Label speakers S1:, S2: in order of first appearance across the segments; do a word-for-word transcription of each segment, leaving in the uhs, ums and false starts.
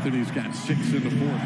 S1: and he's got six in the fourth.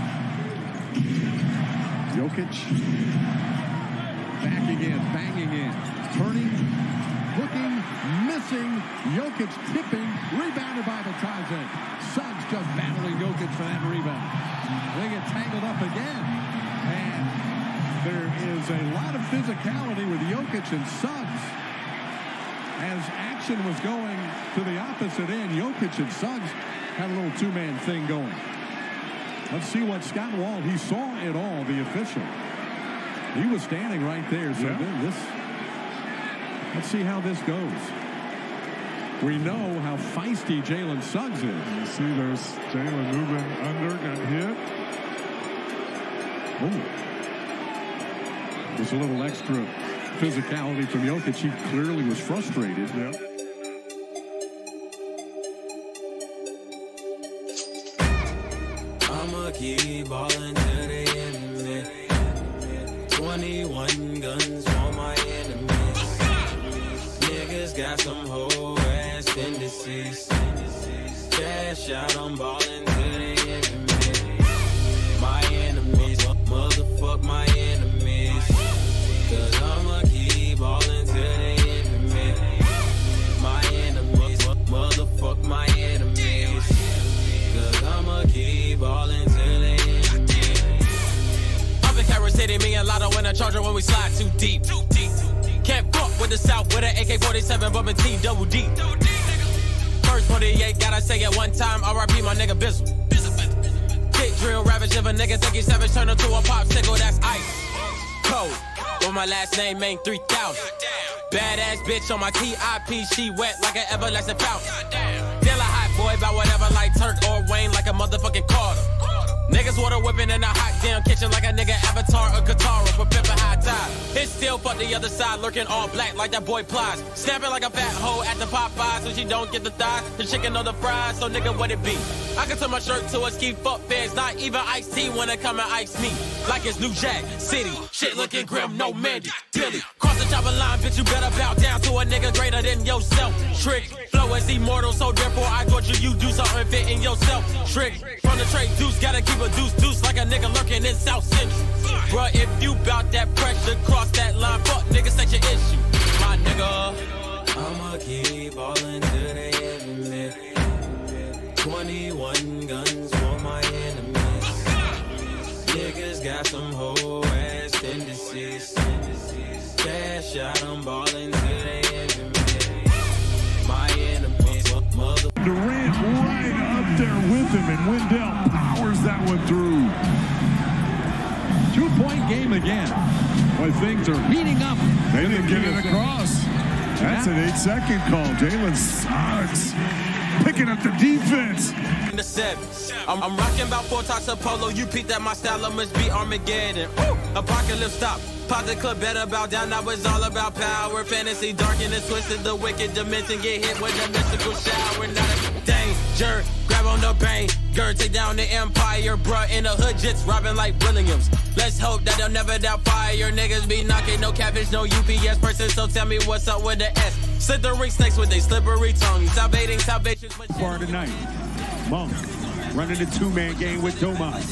S1: Jokic backing in, banging in, turning, looking, missing. Jokic tipping, rebounded by the Tarzan. Suggs just battling Jokic for that rebound. They get tangled up again. And there is a lot of physicality with Jokic and Suggs. As action was going to the opposite end, Jokic and Suggs had a little two-man thing going. Let's see what Scott Wall, he saw it all, the official. He was standing right there. So
S2: yeah.
S1: this, let's see how this goes. We know how feisty Jalen Suggs is.
S2: You see there's Jalen moving under, got hit.
S1: Oh. Just a little extra physicality from Jokic. He clearly was frustrated.
S2: Yeah.
S3: I'ma keep ballin' till they end me. twenty-one guns for my enemies. Niggas got some whole ass tendencies. Cash out, I'm ballin' till they end me. My enemies, motherfuck my enemies. Cause I'ma keep ballin' till they end me. My enemies, motherfuck my enemies. Cause I'ma keep ballin' till they end me.
S4: I've been Caruso City, me and Lotto in a charger when we slide too deep. Too deep. Can't fuck with the South with an A K forty-seven bumpin' T double D. First forty-eight, gotta say it one time, R I P my nigga Bizzle. Kick drill, ravage, if a nigga think he's savage, turn him to a popsicle, that's ice. Cold, with my last name ain't three thousand. Badass bitch on my T I P, she wet like an everlasting fountain. Still a hot boy, about whatever like Turk or Wayne like a motherfucking Carter. Niggas water whipping in a hot damn kitchen like a nigga Avatar or Katara for pimpin' high tide. It's still fuck the other side, lurking all black like that boy Plies. Snapping like a fat hoe at the Popeyes so she don't get the thighs. The chicken or the fries, so nigga what it be? I can turn my shirt to a ski fuck feds, not even iced tea when it come and ice me. Like it's New Jack City, shit looking grim, no Mandy, Dilly. Cross the chopper line, bitch, you better bow down to a nigga greater than yourself. Trick, flow is immortal, so therefore I torture you, do something fit in yourself. Trick, from the trade deuce, gotta keep a deuce deuce like a nigga lurking in South Central. Bruh, if you bout that pressure, cross that line, fuck nigga, set your issue. My nigga,
S3: I'ma keep ballin' till they end me. twenty-one guns for my enemies. Niggas got some whole ass tendencies. Cash out, I'm ballin' till they end me. My enemies, mother.
S2: Durant right up there with him, and Wendell powers that one through.
S1: Two-point game again. Boy, things are heating up.
S2: They didn't get it across. That's an eight-second call. Jalen Suggs picking up the defense.
S4: in the seven. I'm, I'm rocking about four types of polo. You peep that my style, I must be Armageddon. Woo! Apocalypse stop. Pop the club, better bow down. Now it's all about power. Fantasy dark and it's twisted. The wicked dimension get hit with a mystical shower. Not a danger. Grab on the bang. Girl, take down the empire. Bruh, in the hood, jits robbing like Williams. Let's hope that they'll never doubt fire. Niggas be knocking, no cabbage, no U P S person. So tell me what's up with the S. Slithering snakes with they slippery tongue. Salvating salvation.
S1: Far tonight. Monk running a two-man game with Domas.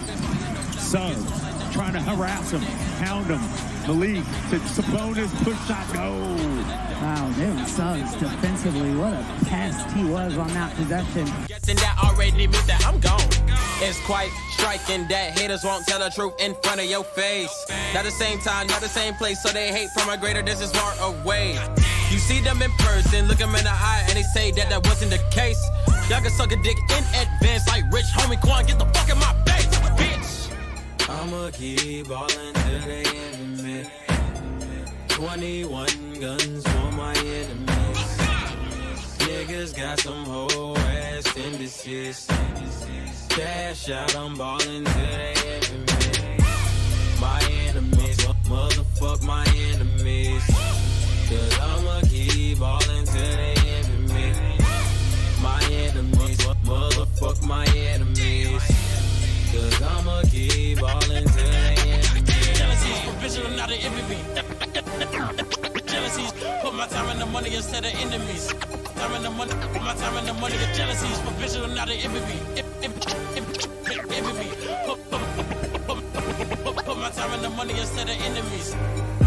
S1: Suggs trying to harass him, pound him. Malik to Sabonis, push shot, go.
S5: Wow, Jalen Suggs defensively, what a pest he was on that possession.
S4: Guessing that already means that I'm gone. It's quite striking that haters won't tell the truth in front of your face. Not the same time, not the same place, so they hate from a greater distance far away. You see them in person, look them in the eye, and they say that that wasn't the case. Y'all can suck a dick in advance like rich homie Quan. Get the fuck in my face, bitch.
S3: I'ma keep ballin' till they end me. twenty-one guns for my enemies. Niggas got some whole ass tendencies. Cash out, I'm ballin' till they end me. My enemies, motherfuck my enemies. Cause I'ma keep ballin' till they end me. My enemies, motherfuck my enemies. Cause I'ma keep ballin' till they end me.
S4: Jealousy's provisional, not an enemy. Jealousy's put my time and the money instead of enemies. Time and the money, put my time and the money. The jealousy's provisional, not an enemy. the money instead of enemies.